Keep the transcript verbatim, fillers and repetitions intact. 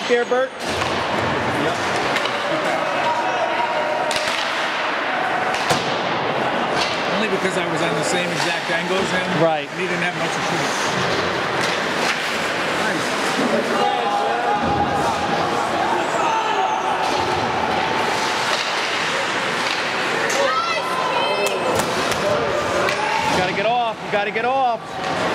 technique there, Bert? Yep. Only because I was on the same exact angle as him. Right. He didn't have much to shoot. You gotta get off. You gotta get off.